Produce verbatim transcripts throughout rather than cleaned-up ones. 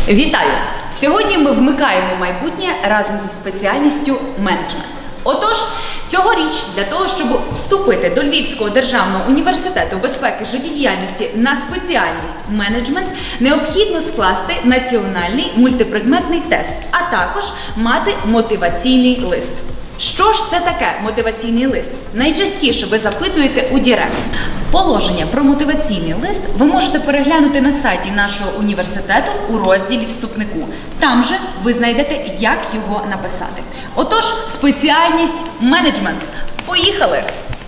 Вітаю! Сьогодні ми вмикаємо майбутнє разом зі спеціальністю менеджмент. Отож, цьогоріч для того, щоб вступити до Львівського державного університету безпеки життєдіяльності на спеціальність менеджмент, необхідно скласти національний мультипредметний тест, а також мати мотиваційний лист. Що ж це таке мотиваційний лист? Найчастіше ви запитуєте у Дірект. Положення про мотиваційний лист ви можете переглянути на сайті нашого університету у розділі «Вступнику». Там же ви знайдете, як його написати. Отож, спеціальність менеджмент. Поїхали!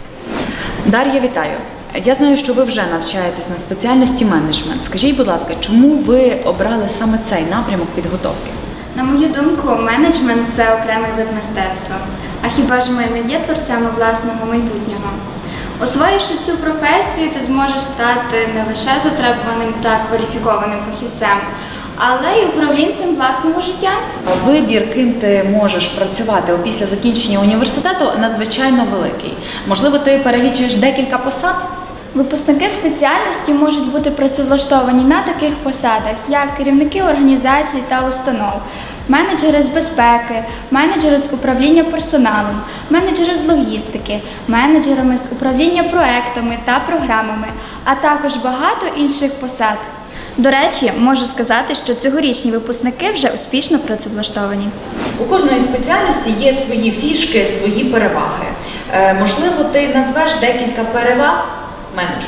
Дар'я, вітаю! Я знаю, що ви вже навчаєтесь на спеціальності менеджмент. Скажіть, будь ласка, чому ви обрали саме цей напрямок підготовки? На мою думку, менеджмент – це окремий вид мистецтва. А хіба ж ми не є творцями власного майбутнього? Освоївши цю професію, ти зможеш стати не лише затребуваним та кваліфікованим фахівцем, але й управлінцем власного життя. Вибір, ким ти можеш працювати після закінчення університету, надзвичайно великий. Можливо, ти перелічуєш декілька посад? Випускники спеціальності можуть бути працевлаштовані на таких посадах, як керівники організацій та установ, менеджери з безпеки, менеджери з управління персоналом, менеджери з логістики, менеджерами з управління проектами та програмами, а також багато інших посад. До речі, можу сказати, що цьогорічні випускники вже успішно працевлаштовані. У кожної спеціальності є свої фішки, свої переваги. Е, можливо, ти назвеш декілька переваг менеджменту?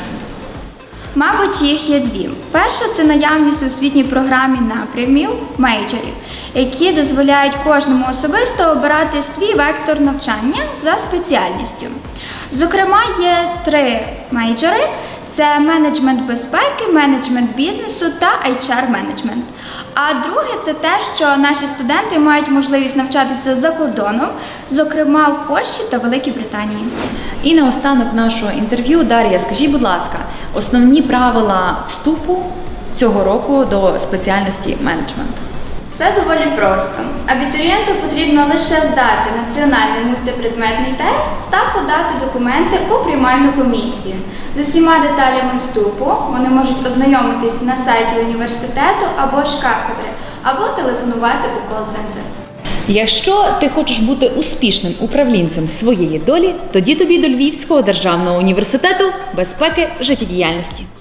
Мабуть, їх є дві. Перша – це наявність у освітній програмі напрямів, мейджорів, які дозволяють кожному особисто обирати свій вектор навчання за спеціальністю. Зокрема, є три мейджори – це менеджмент безпеки, менеджмент бізнесу та ейч ар-менеджмент. А друге – це те, що наші студенти мають можливість навчатися за кордоном, зокрема в Польщі та Великій Британії. І наостанок нашого інтерв'ю, Дар'я, скажіть, будь ласка, основні правила вступу цього року до спеціальності менеджмент? Все доволі просто. Абітурієнту потрібно лише здати національний мультипредметний тест та подати документи у приймальну комісію. З усіма деталями вступу вони можуть ознайомитись на сайті університету або ж кафедри, або телефонувати у кол-центр. Якщо ти хочеш бути успішним управлінцем своєї долі, тоді тобі до Львівського державного університету безпеки життєдіяльності.